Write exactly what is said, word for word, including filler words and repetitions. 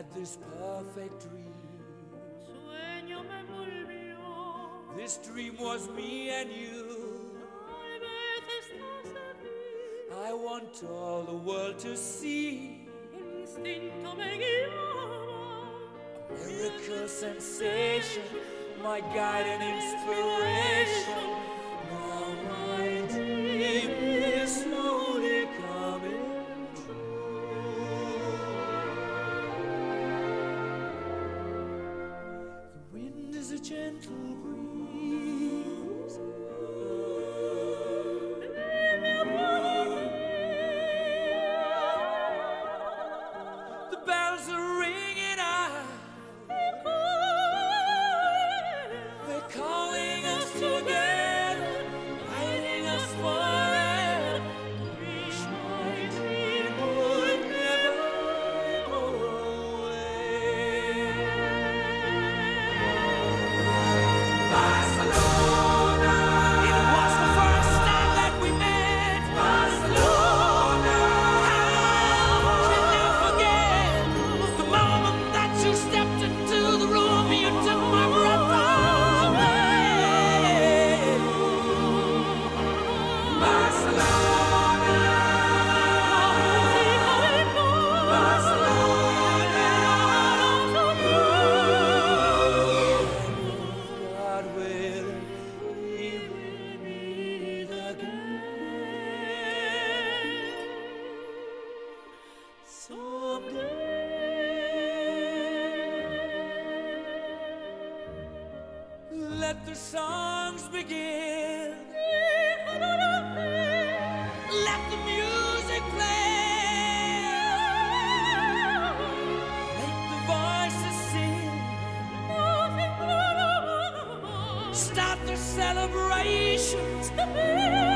had this perfect dream. Sueño me envolvió. This dream was me and you. Tal vez estás aquí. I want all the world to see. El instinto me guiaba. Miracle sensation, my guide and inspiration. Now my dream is slowly coming true. The wind is a gentle breeze. The bells are ringing out. They're calling us together, guiding us forever. Wish my dream would never go away. Barcelona. It was the first time that we met. Barcelona. How can you forget the moment that you stepped into the room and you took my breath away? Barcelona. God willing, we will meet again someday. Let the songs begin. Let the music play. Make the voices sing. Start the celebrations.